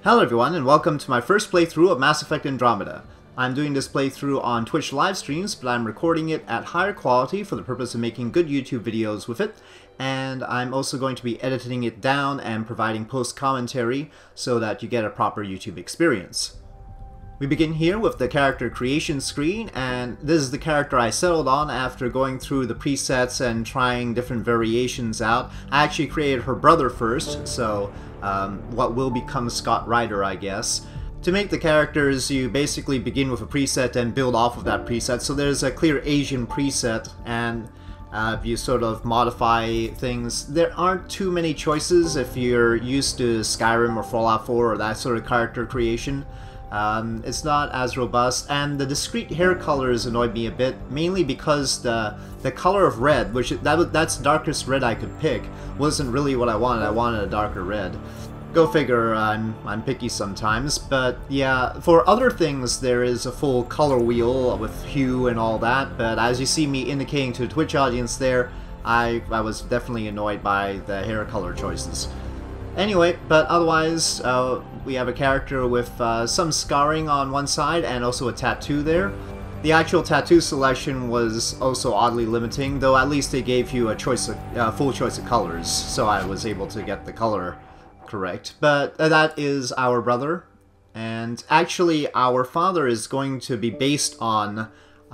Hello everyone, and welcome to my first playthrough of Mass Effect Andromeda. I'm doing this playthrough on Twitch live streams, but I'm recording it at higher quality for the purpose of making good YouTube videos with it, and I'm also going to be editing it down and providing post-commentary so that you get a proper YouTube experience. We begin here with the character creation screen, and this is the character I settled on after going through the presets and trying different variations out. I actually created her brother first, so what will become Scott Ryder, I guess. To make the characters, you basically begin with a preset and build off of that preset. So there's a clear Asian preset, and you sort of modify things. There aren't too many choices if you're used to Skyrim or Fallout 4 or that sort of character creation. It's not as robust, and the discrete hair colors annoyed me a bit, mainly because the color of red, which that's the darkest red I could pick, wasn't really what I wanted. I wanted a darker red. Go figure, I'm picky sometimes, but yeah, for other things there is a full color wheel with hue and all that, but as you see me indicating to the Twitch audience there, I was definitely annoyed by the hair color choices. Anyway, but otherwise, we have a character with some scarring on one side and also a tattoo there. The actual tattoo selection was also oddly limiting, though at least they gave you a choice of, full choice of colors, so I was able to get the color correct. But that is our brother, and actually our father is going to be based on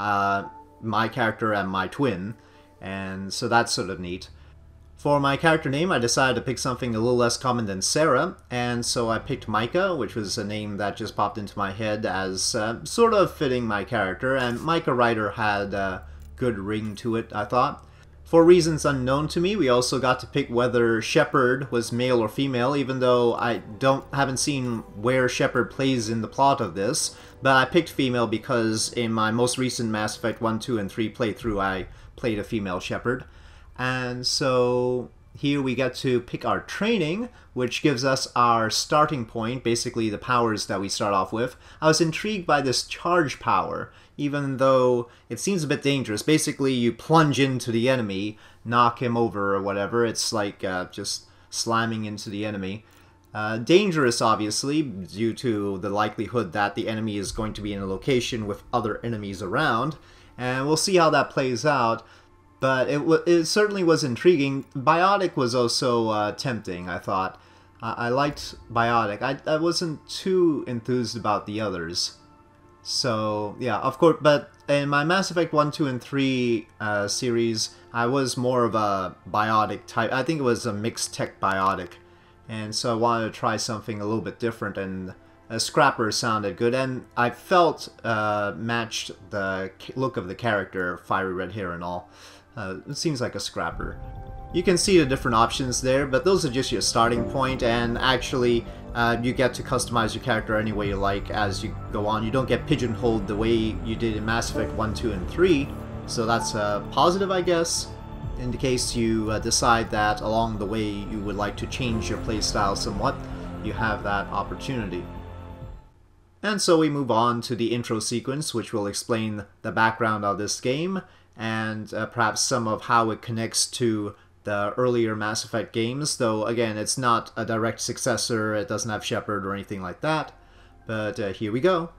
my character and my twin, and so that's sort of neat. For my character name, I decided to pick something a little less common than Sarah, and so I picked Micah, which was a name that just popped into my head as sort of fitting my character, and Micah Ryder had a good ring to it, I thought. For reasons unknown to me, we also got to pick whether Shepard was male or female, even though I haven't seen where Shepard plays in the plot of this, but I picked female because in my most recent Mass Effect 1, 2, and 3 playthrough I played a female Shepard. And so here we get to pick our training, which gives us our starting point, basically the powers that we start off with. I was intrigued by this charge power, even though it seems a bit dangerous. Basically, you plunge into the enemy, knock him over or whatever. It's like just slamming into the enemy. Dangerous, obviously, due to the likelihood that the enemy is going to be in a location with other enemies around. And we'll see how that plays out. But it certainly was intriguing. Biotic was also tempting, I thought. I liked Biotic. I wasn't too enthused about the others. So, yeah, of course, but in my Mass Effect 1, 2, and 3 series, I was more of a Biotic type. I think it was a mixed tech Biotic. And so I wanted to try something a little bit different, and a Scrapper sounded good, and I felt matched the look of the character, fiery red hair and all. It seems like a Scrapper. You can see the different options there, but those are just your starting point, and actually you get to customize your character any way you like as you go on. You don't get pigeonholed the way you did in Mass Effect 1, 2, and 3, so that's positive, I guess, in the case you decide that along the way you would like to change your playstyle somewhat. You have that opportunity. And so we move on to the intro sequence, which will explain the background of this game, and perhaps some of how it connects to the earlier Mass Effect games, though again it's not a direct successor, it doesn't have Shepard or anything like that, but here we go.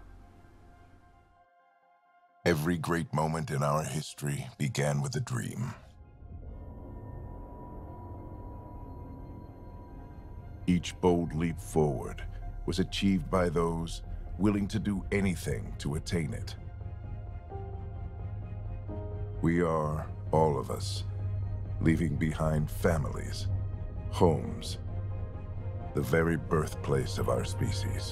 Every great moment in our history began with a dream. Each bold leap forward was achieved by those willing to do anything to attain it. We are, all of us, leaving behind families, homes, the very birthplace of our species.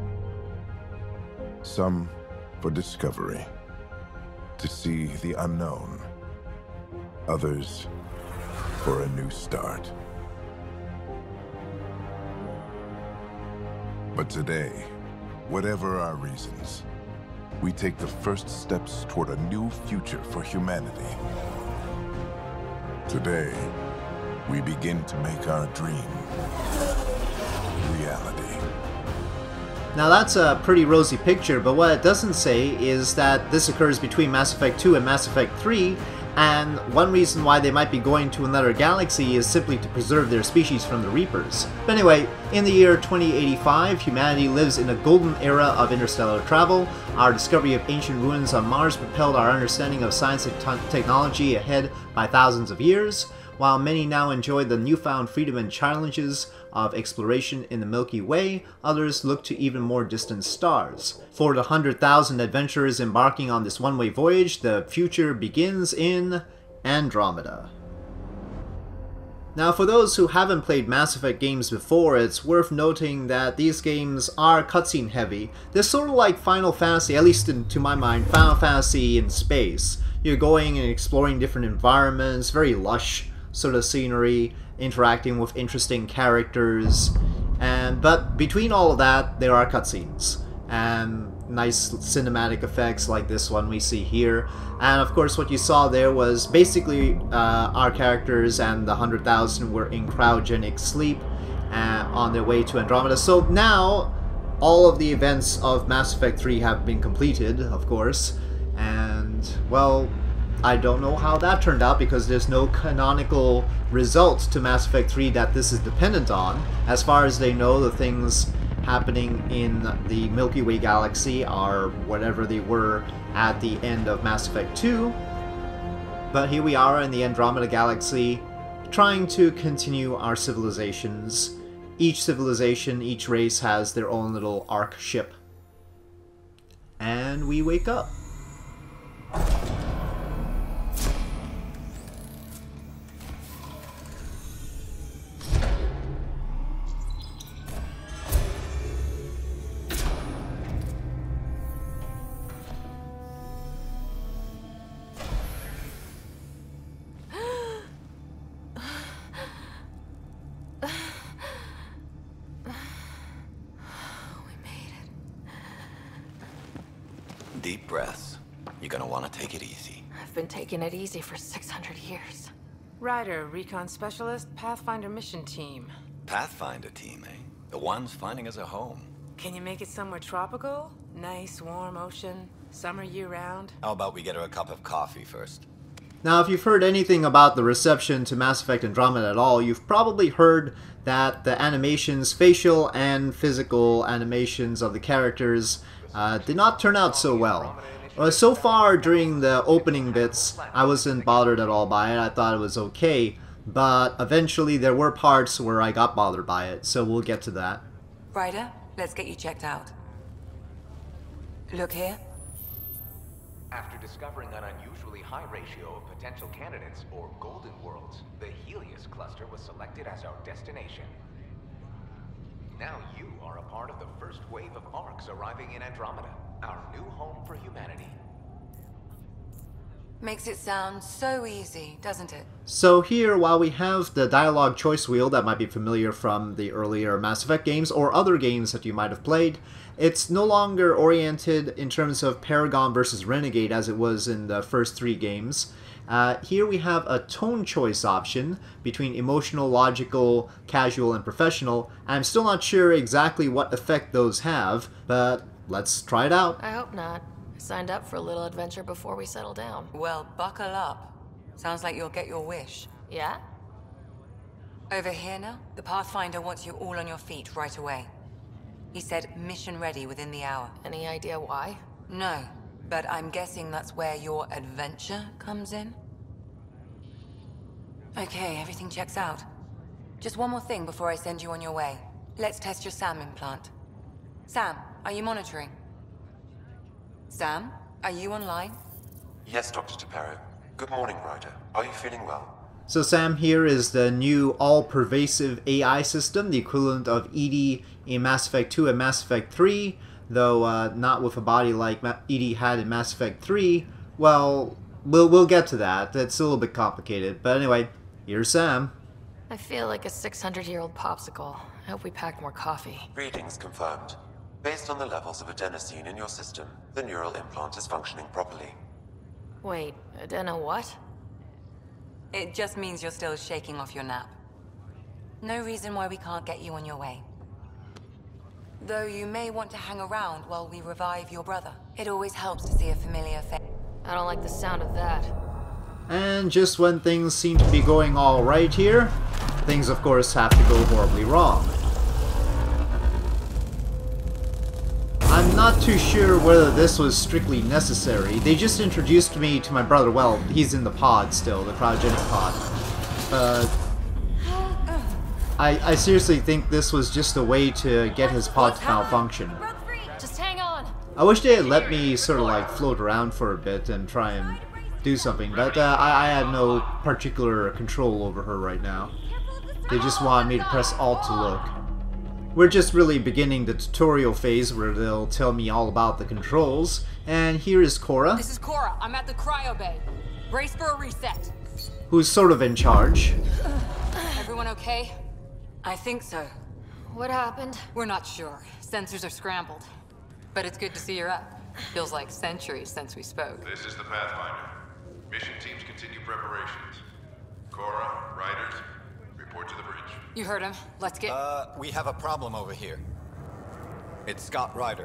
Some for discovery, to see the unknown. Others for a new start. But today, whatever our reasons, we take the first steps toward a new future for humanity. Today, we begin to make our dream reality. Now that's a pretty rosy picture, but what it doesn't say is that this occurs between Mass Effect 2 and Mass Effect 3, And one reason why they might be going to another galaxy is simply to preserve their species from the Reapers. But anyway, in the year 2085, humanity lives in a golden era of interstellar travel. Our discovery of ancient ruins on Mars propelled our understanding of science and technology ahead by thousands of years. While many now enjoy the newfound freedom and challenges of exploration in the Milky Way, others look to even more distant stars. For the 100,000 adventurers embarking on this one-way voyage, the future begins in Andromeda. Now, for those who haven't played Mass Effect games before, it's worth noting that these games are cutscene heavy. They're sort of like Final Fantasy, at least to my mind, Final Fantasy in space. You're going and exploring different environments, very lush sort of scenery, interacting with interesting characters, but between all of that there are cutscenes and nice cinematic effects like this one we see here. And of course what you saw there was basically our characters and the 100,000 were in cryogenic sleep on their way to Andromeda. So now all of the events of Mass Effect 3 have been completed, of course, and well, I don't know how that turned out because there's no canonical result to Mass Effect 3 that this is dependent on. As far as they know, the things happening in the Milky Way galaxy are whatever they were at the end of Mass Effect 2. But here we are in the Andromeda galaxy, trying to continue our civilizations. Each civilization, each race has their own little Ark ship. And we wake up. Deep breaths. You're gonna want to take it easy. I've been taking it easy for 600 years. Ryder, recon specialist, Pathfinder mission team. Pathfinder team, eh? The ones finding us a home. Can you make it somewhere tropical? Nice, warm ocean, summer year-round? How about we get her a cup of coffee first? Now, if you've heard anything about the reception to Mass Effect Andromeda at all, you've probably heard that the animations, facial and physical animations of the characters did not turn out so well. So far, during the opening bits, I wasn't bothered at all by it. I thought it was okay, but eventually there were parts where I got bothered by it, so we'll get to that. Ryder, let's get you checked out. Look here. After discovering an unusually high ratio of potential candidates, or golden worlds, the Helios cluster was selected as our destination. Now you are a part of the first wave of Arks arriving in Andromeda, our new home for humanity. Makes it sound so easy, doesn't it? So here, while we have the dialogue choice wheel that might be familiar from the earlier Mass Effect games or other games that you might have played, it's no longer oriented in terms of Paragon versus Renegade as it was in the first 3 games. Here we have a tone choice option between emotional, logical, casual, and professional. I'm still not sure exactly what effect those have, but let's try it out. I hope not. I signed up for a little adventure before we settle down. Well, buckle up. Sounds like you'll get your wish. Yeah? Over here now, the Pathfinder wants you all on your feet right away. He said mission ready within the hour. Any idea why? No, but I'm guessing that's where your adventure comes in. Okay, everything checks out. Just one more thing before I send you on your way. Let's test your SAM implant. Sam, are you monitoring? Sam, are you online? Yes, Dr. Tapero. Good morning, Ryder. Are you feeling well? So Sam here is the new all-pervasive AI system, the equivalent of EDI in Mass Effect 2 and Mass Effect 3, though not with a body like EDI had in Mass Effect 3. Well, we'll get to that. It's a little bit complicated. But anyway, here's Sam. I feel like a 600-year-old popsicle. I hope we packed more coffee. Readings confirmed. Based on the levels of adenosine in your system, the neural implant is functioning properly. Wait, adeno what? It just means you're still shaking off your nap. No reason why we can't get you on your way. Though you may want to hang around while we revive your brother. It always helps to see a familiar face. I don't like the sound of that. And just when things seem to be going all right here, things of course have to go horribly wrong. I'm not too sure whether this was strictly necessary. They just introduced me to my brother. Well, he's in the pod still, the cryogenic pod. I seriously think this was just a way to get his pod to malfunction. Just hang on. I wish they had let me sort of like float around for a bit and try and do something, but I had no particular control over her right now. They just wanted me to press Alt to look. We're just really beginning the tutorial phase where they'll tell me all about the controls, and here is Cora. This is Cora. I'm at the cryo bay. Brace for a reset. Who's sort of in charge. Everyone okay? I think so. What happened? We're not sure. Sensors are scrambled. But it's good to see you're up. Feels like centuries since we spoke. This is the Pathfinder. Mission teams continue preparations. Cora, Riders, report to the bridge. You heard him. Let's get... We have a problem over here. It's Scott Ryder.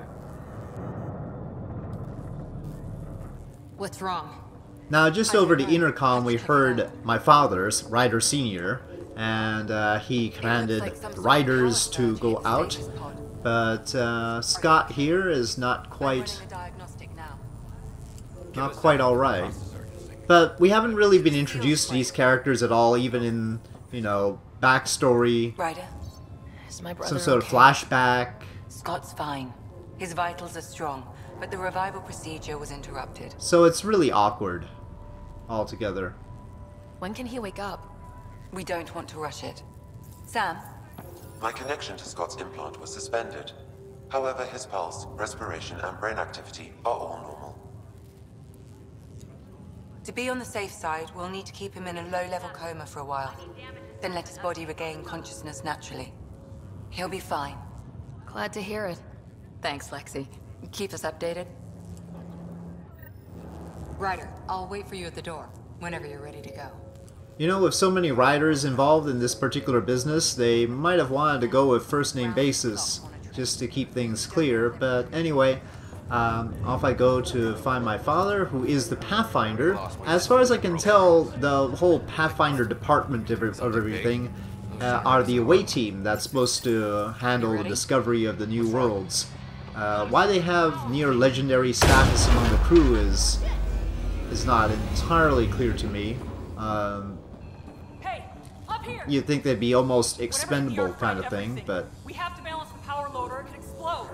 What's wrong? Now, just over the intercom, we heard my father's, Ryder Sr., and he commanded the Riders to go out. But Scott here is not quite alright. But we haven't really been introduced to these characters at all, even in, you know, backstory, Ryder? Is my brother some sort of okay? flashback. Scott's fine. His vitals are strong, but the revival procedure was interrupted. So it's really awkward altogether. When can he wake up? We don't want to rush it. Sam? My connection to Scott's implant was suspended. However, his pulse, respiration, and brain activity are all normal. To be on the safe side, we'll need to keep him in a low-level coma for a while. Then let his body regain consciousness naturally. He'll be fine. Glad to hear it. Thanks, Lexi. Keep us updated. Ryder, I'll wait for you at the door, whenever you're ready to go. You know, with so many riders involved in this particular business, they might have wanted to go with first-name basis, just to keep things clear, but anyway, off I go to find my father, who is the Pathfinder. As far as I can tell, the whole Pathfinder department of everything are the away team that's supposed to handle the discovery of the new worlds. Why they have near legendary status among the crew is not entirely clear to me. Hey, up here. You'd think they'd be almost expendable kind of thing, but... We have to balance the power load or it could explode.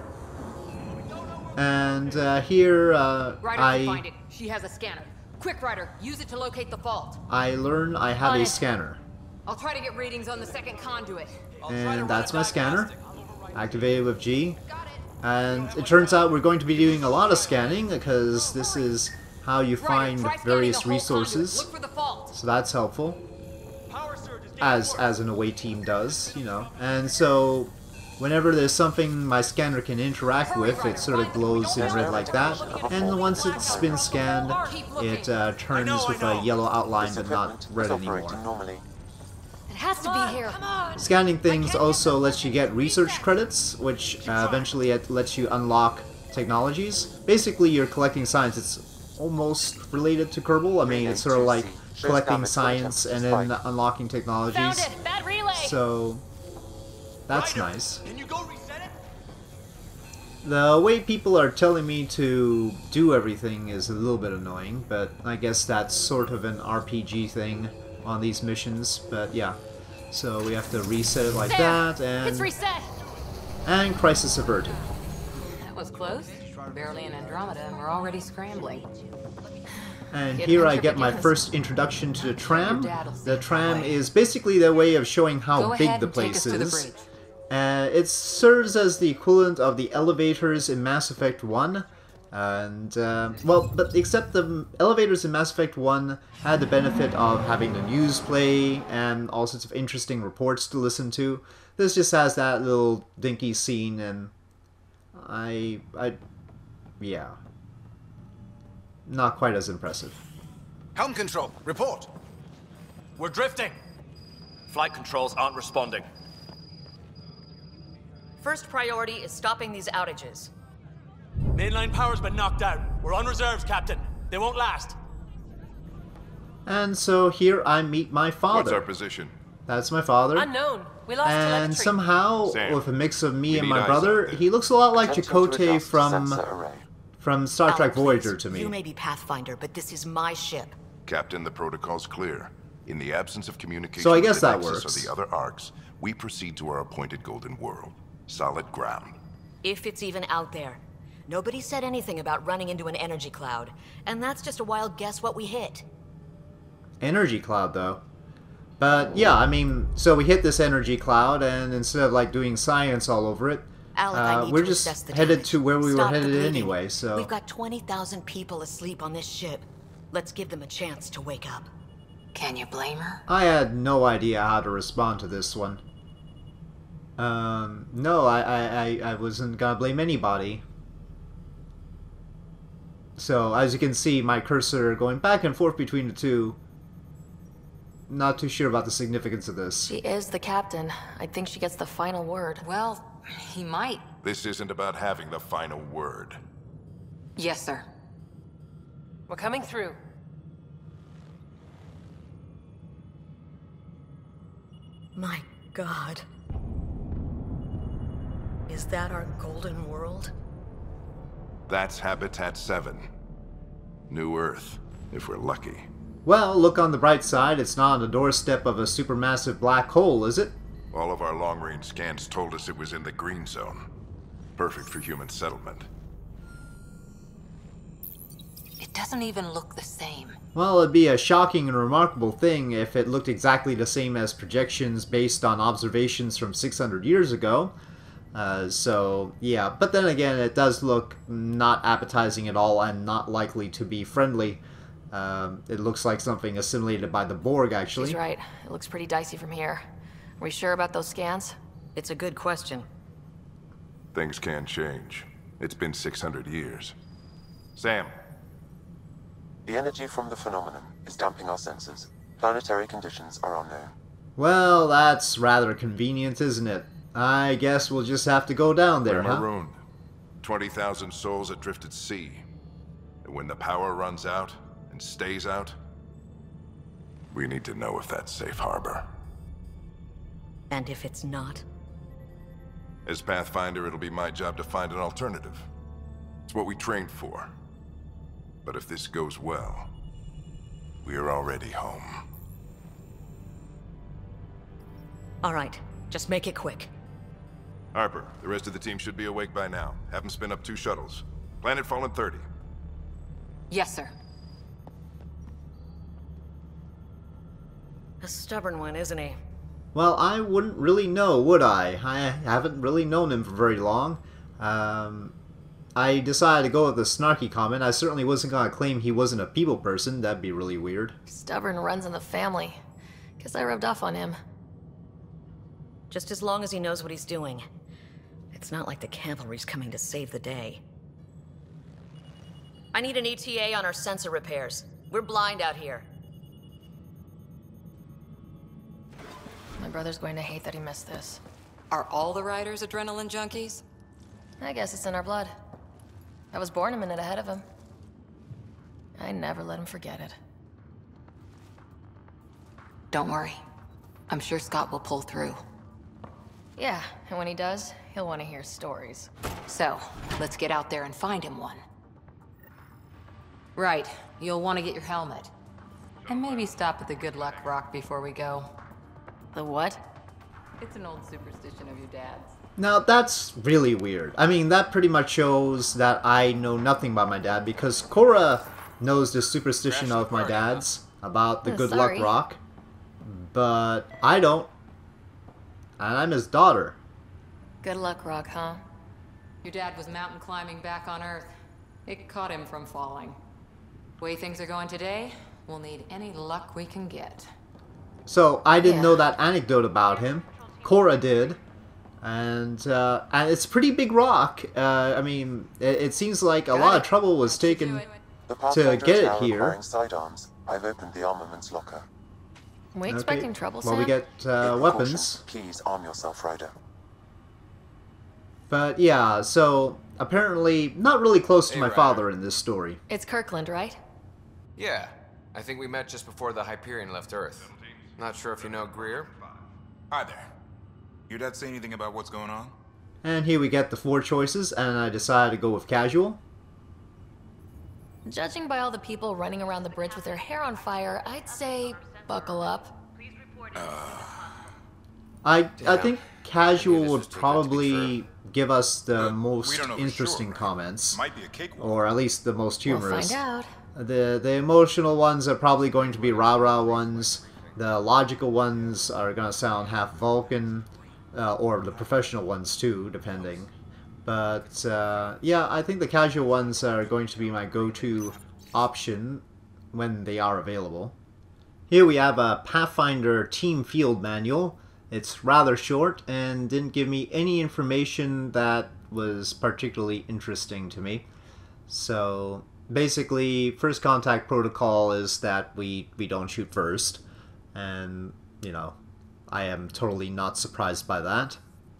And here, Ryder, find it. She has a scanner. Quick, Ryder, use it to locate the fault. I learn I have a scanner. I'll try to get readings on the second conduit. And that's my scanner. Activated with G. And it turns out we're going to be doing a lot of scanning, because this is how you find various resources. Look for the fault. So that's helpful. As an away team does, you know. And so whenever there's something my scanner can interact with, it sort of glows in red like that. And once it's been scanned, it turns with a yellow outline but not red anymore. It has to be here. Scanning things also lets you get research credits, which eventually lets you unlock technologies. Basically, you're collecting science. It's almost related to Kerbal. I mean, it's sort of like collecting science and then unlocking technologies. Found it. Bad relay. So that's nice. Can you go reset it? The way people are telling me to do everything is a little bit annoying, but I guess that's sort of an RPG thing on these missions. But yeah, so we have to reset it like that, It's and reset. crisis averted. That was close. Barely in Andromeda, and we're already scrambling. And here I get my first introduction to the tram. The tram is basically their way of showing how big the place is. It serves as the equivalent of the elevators in Mass Effect 1. And, well, but except the elevators in Mass Effect 1 had the benefit of having the news play and all sorts of interesting reports to listen to. This just has that little dinky scene, and yeah. Not quite as impressive. Helm control, report. We're drifting. Flight controls aren't responding. First priority is stopping these outages. Mainline power's been knocked out. We're on reserves, Captain. They won't last. And so here I meet my father. What's our position? That's my father. Unknown. We lost And telemetry. somehow, Sam, with a mix of me we and need my eyes brother, out there. he looks a lot like Attention to Chakotay adjust sensor array. from Star Trek Alan, please. Voyager to me. You may be Pathfinder, but this is my ship. Captain, the protocol's clear. In the absence of communication So I guess with the that Nexus works. or the other arcs, we proceed to our appointed golden world. Solid ground. If it's even out there. Nobody said anything about running into an energy cloud. And that's just a wild guess what we hit. Energy cloud, though. But yeah, I mean, so we hit this energy cloud, and instead of like doing science all over it, Alec, I need we're to assess just the headed damage. to where we were Stop the headed bleeding. anyway, so... We've got 20,000 people asleep on this ship. Let's give them a chance to wake up. Can you blame her? I had no idea how to respond to this one. No, I wasn't gonna blame anybody. So, as you can see, my cursor going back and forth between the two. Not too sure about the significance of this. She is the captain. I think she gets the final word. Well, he might. This isn't about having the final word. Yes, sir. We're coming through. My God. Is that our golden world? That's Habitat 7. New Earth, if we're lucky. Well, look on the bright side, it's not on the doorstep of a supermassive black hole, is it? All of our long-range scans told us it was in the green zone. Perfect for human settlement. It doesn't even look the same. Well, it'd be a shocking and remarkable thing if it looked exactly the same as projections based on observations from 600 years ago. So, yeah. But then again, it does look not appetizing at all and not likely to be friendly. It looks like something assimilated by the Borg, actually. She's right. It looks pretty dicey from here. Are we sure about those scans? It's a good question. Things can change. It's been 600 years. Sam. The energy from the phenomenon is damping our senses. Planetary conditions are unknown. Well, that's rather convenient, isn't it? I guess we'll just have to go down there, We're huh? marooned. 20,000 souls adrift at sea. And when the power runs out, and stays out, we need to know if that's safe harbor. And if it's not? As Pathfinder, it'll be my job to find an alternative. It's what we trained for. But if this goes well, we're already home. All right, just make it quick. Harper, the rest of the team should be awake by now. Have them spin up 2 shuttles. Planet Fallen 30. Yes, sir. A stubborn one, isn't he? Well, I wouldn't really know, would I? I haven't really known him for very long. I decided to go with the snarky comment. I certainly wasn't going to claim he wasn't a people person. That'd be really weird. Stubborn runs in the family. Guess I rubbed off on him. Just as long as he knows what he's doing. It's not like the cavalry's coming to save the day. I need an ETA on our sensor repairs. We're blind out here. My brother's going to hate that he missed this. Are all the riders adrenaline junkies? I guess it's in our blood. I was born a minute ahead of him. I never let him forget it. Don't worry. I'm sure Scott will pull through. Yeah, and when he does, he'll want to hear stories. So, let's get out there and find him one. Right, you'll want to get your helmet. And maybe stop at the Good Luck Rock before we go. The what? It's an old superstition of your dad's. Now, that's really weird. I mean, that pretty much shows that I know nothing about my dad, because Cora knows the superstition of my dad's about the Good Luck Sorry. Rock, but I don't. And I'm his daughter. Good luck, Rock, huh? Your dad was mountain climbing back on Earth. It caught him from falling. Way things are going today, we'll need any luck we can get. So, I didn't Yeah. know that anecdote about him. Cora did. And it's a pretty big rock. I mean, it seems like a lot of trouble was taken The to Pathfinder get is it now here. requiring sidearms. I've opened the armaments locker. We expecting trouble, Well, Sam? we get weapons. Please arm yourself, Ryder. But yeah, so apparently not really close to Hey, my Ryder. father in this story. It's Kirkland, right? Yeah. I think we met just before the Hyperion left Earth. Not sure if you know Greer? Hi there. Your dad say anything about what's going on? And here we get the 4 choices, and I decided to go with casual. Judging by all the people running around the bridge with their hair on fire, I'd say buckle up. I think casual would probably give us the most interesting comments, or at least the most humorous. We'll find out. The emotional ones are probably going to be rah-rah ones. The logical ones are going to sound half Vulcan, or the professional ones too, depending. But yeah, I think the casual ones are going to be my go-to option when they are available. Here we have a Pathfinder Team Field Manual. It's rather short and didn't give me any information that was particularly interesting to me. So basically, first contact protocol is that we don't shoot first. And, you know, I am totally not surprised by that.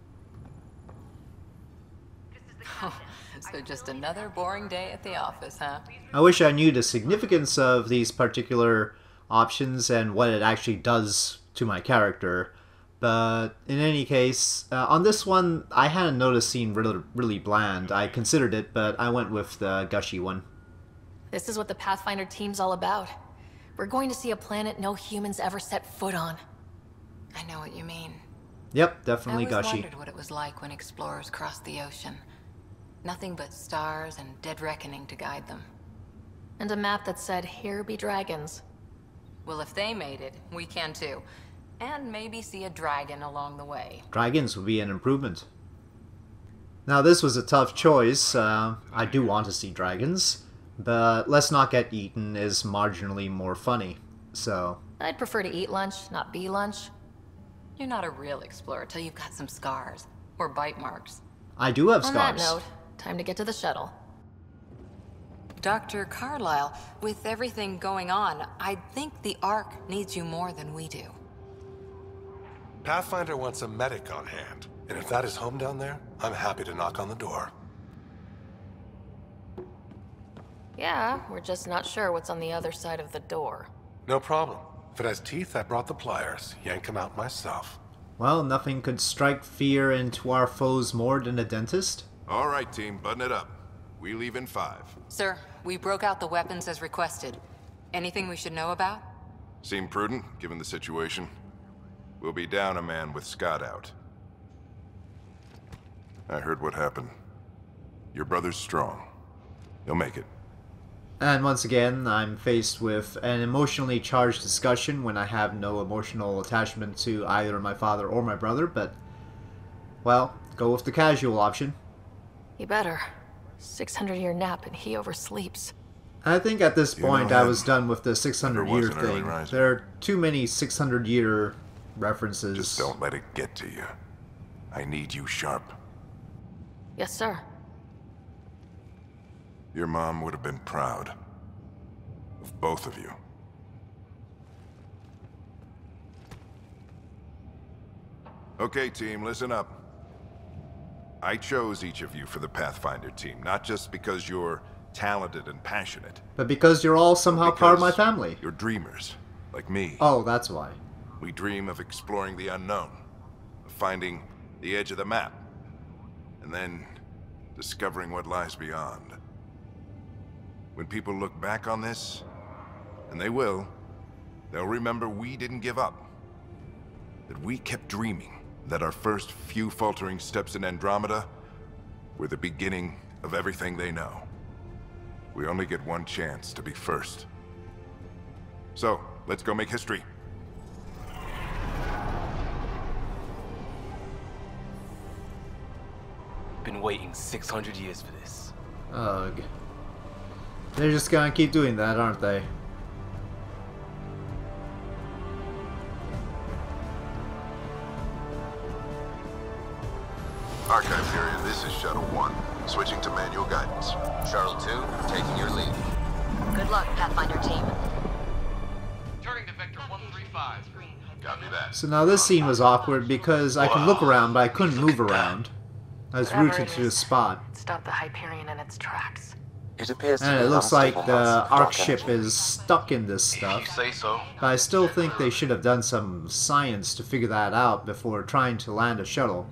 So just another boring day at the office, huh? I wish I knew the significance of these particular options and what it actually does to my character. But in any case, on this one, I hadn't noticed seeing really bland. I considered it, but I went with the gushy one. This is what the Pathfinder team's all about. We're going to see a planet no humans ever set foot on. I know what you mean. Yep, definitely gushy. I always gushy. wondered what it was like when explorers crossed the ocean. Nothing but stars and dead reckoning to guide them. And a map that said, "Here be dragons." Well, if they made it, we can too. And maybe see a dragon along the way. Dragons would be an improvement. Now this was a tough choice. I do want to see dragons, but Let's Not Get Eaten is marginally more funny, so... I'd prefer to eat lunch, not be lunch. You're not a real explorer till you've got some scars. Or bite marks. I do have On scars. that note, time to get to the shuttle. Dr. Carlyle, with everything going on, I think the Ark needs you more than we do. Pathfinder wants a medic on hand, and if that is home down there, I'm happy to knock on the door. Yeah, we're just not sure what's on the other side of the door. No problem. If it has teeth, I brought the pliers. Yank them out myself. Well, nothing could strike fear into our foes more than a dentist. All right, team, button it up. We leave in 5. Sir, we broke out the weapons as requested. Anything we should know about? Seem prudent, given the situation. We'll be down a man with Scott out. I heard what happened. Your brother's strong. He'll make it. And once again, I'm faced with an emotionally charged discussion when I have no emotional attachment to either my father or my brother, but, well, go with the casual option. You better. 600-year nap and he oversleeps. I think at this point I was done with the Never 600-year was an early thing. riser. There are too many 600-year references. Just don't let it get to you. I need you sharp. Yes, sir. Your mom would have been proud of both of you. Okay, team, listen up. I chose each of you for the Pathfinder team, not just because you're talented and passionate. But because you're all somehow part of my family. You're dreamers, like me. Oh, that's why. We dream of exploring the unknown, of finding the edge of the map, and then discovering what lies beyond. When people look back on this, and they will, they'll remember we didn't give up. That we kept dreaming, that our first few faltering steps in Andromeda were the beginning of everything they know. We only get one chance to be first. So, let's go make history. Been waiting 600 years for this. Ugh. They're just gonna keep doing that, aren't they? Archive period, this is Shuttle 1. Switching to manual guidance. Shuttle 2, taking your lead. Good luck, Pathfinder team. Turning to Vector 135. Copy that. So now this scene was awkward because I could look around, but I couldn't move around. I was Whatever rooted it to a is, spot. Stop the Hyperion in its tracks. It appears to And be it an looks like unstable the house of Ark dark ship energy. is stuck in this stuff. Say so. But I still think they should have done some science to figure that out before trying to land a shuttle.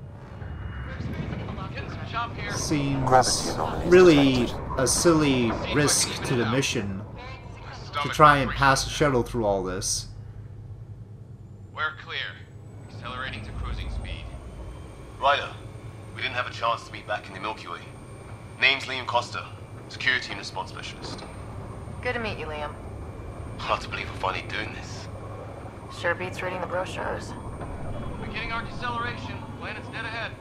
Seems really a silly risk to the mission to try and pass a shuttle through all this. We're clear. Accelerating to cruising speed. Ryder, we didn't have a chance to meet back in the Milky Way. Name's Liam Costa, Security and Response Specialist. Good to meet you, Liam. Hard to believe we're finally doing this. Sure beats reading the brochures. Beginning arc acceleration. Planet's dead ahead.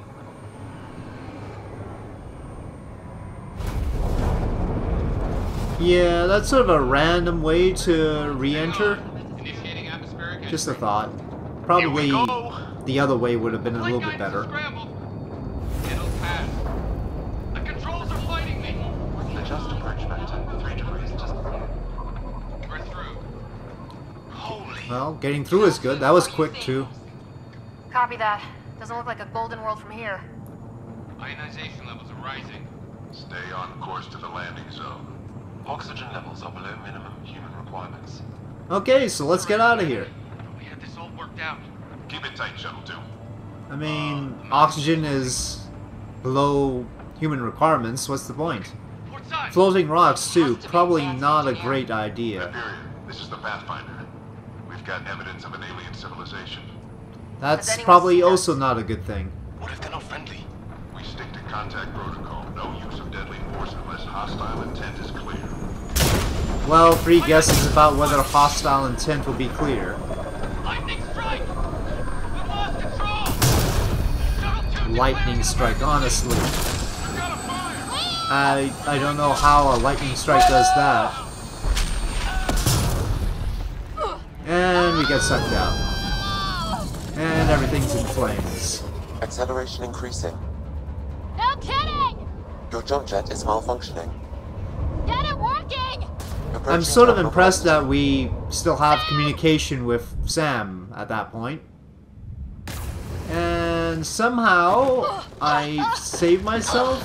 Yeah, that's sort of a random way to re-enter. Just a thought. Probably the other way would have been a little bit better. It'll pass. The controls are fighting me. Adjust approach vector 3 degrees just We're through. Holy. Well, getting through is good. That was quick too. Copy that. Doesn't look like a golden world from here. Ionization levels are rising. Stay on course to the landing zone. Oxygen levels are below minimum human requirements. Okay, so let's get out of here. We had this all worked out. Keep it tight, Shuttle 2. I mean, oxygen is below human requirements. What's the point? Floating rocks too. Probably not a great idea. Hyperion, this is the Pathfinder. We've got evidence of an alien civilization. That's probably also not a good thing. What if they're not friendly? We stick to contact protocol. No use of deadly force unless hostile intent is clear. Well, 3 guesses about whether hostile intent will be clear. Lightning strike! We lost control! Lightning strike, honestly. I don't know how a lightning strike does that. And we get sucked out. And everything's in flames. Acceleration increasing. No kidding! Your jump jet is malfunctioning. Get it working! I'm sort of impressed that we still have communication with Sam at that point. And somehow I saved myself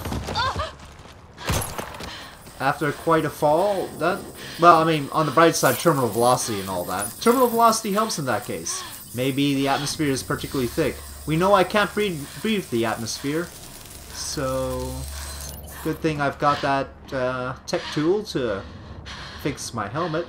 after quite a fall. Well, I mean, on the bright side, terminal velocity and all that. Terminal velocity helps in that case. Maybe the atmosphere is particularly thick. We know I can't breathe the atmosphere, so good thing I've got that tech tool to fix my helmet.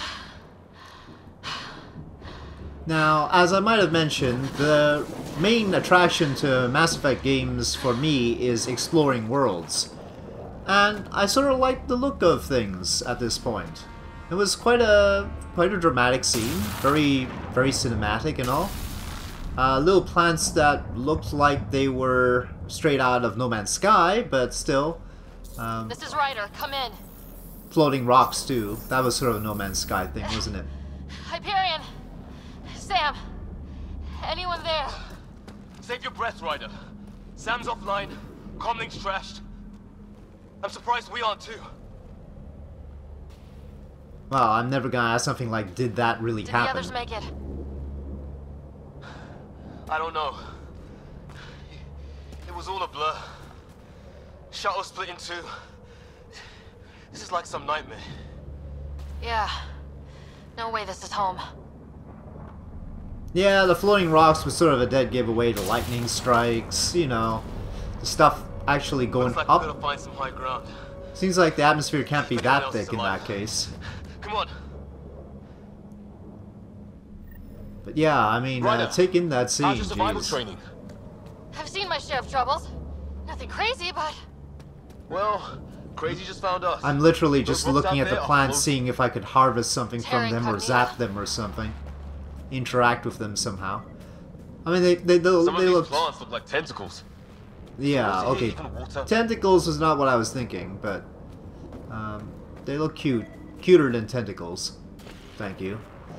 Now, as I might have mentioned, the main attraction to Mass Effect games for me is exploring worlds. And I sort of like the look of things at this point. It was quite a dramatic scene, very cinematic and all. Little plants that looked like they were straight out of No Man's Sky, but still. This is Ryder, come in. Floating rocks too. That was sort of a No Man's Sky thing, wasn't it? Hyperion! Sam! Anyone there? Save your breath, Ryder. Sam's offline. Comlink's trashed. I'm surprised we aren't too. Well, I'm never gonna ask something like, did that really happen? Did the others make it? I don't know. It was all a blur. Shuttle split in two. This is like some nightmare. Yeah. No way this is home. Yeah, the floating rocks was sort of a dead giveaway to lightning strikes, you know. The stuff actually going Looks like up. we're gonna find some high ground. Seems like the atmosphere can't be If anyone that else thick is in alive. that case. Come on. But yeah, I mean, take in that scene, How's your survival jeez. training? I've seen my share of troubles. Nothing crazy, but... Well, Crazy just found us. I'm literally just Those rocks looking out at the there are plants, close. seeing if I could harvest something from Terra them or incognita. zap them or something. Interact with them somehow. I mean, they Some of these look... plants look like tentacles. Yeah, So is it okay. even water? Tentacles is not what I was thinking, but they look cute. Cuter than tentacles. Thank you.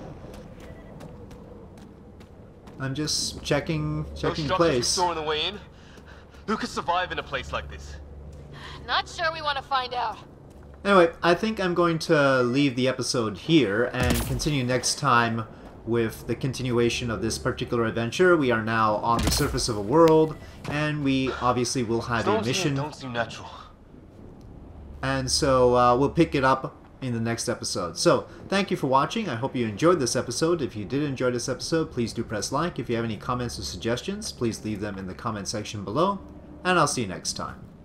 I'm just checking Those structures we place. saw on the way in. Who could survive in a place like this? Not sure we want to find out. Anyway, I think I'm going to leave the episode here and continue next time with the continuation of this particular adventure. We are now on the surface of a world, and we obviously will have a Storms here mission. don't seem natural. And so we'll pick it up in the next episode. So thank you for watching. I hope you enjoyed this episode. If you did enjoy this episode, please do press like. If you have any comments or suggestions, please leave them in the comment section below. And I'll see you next time.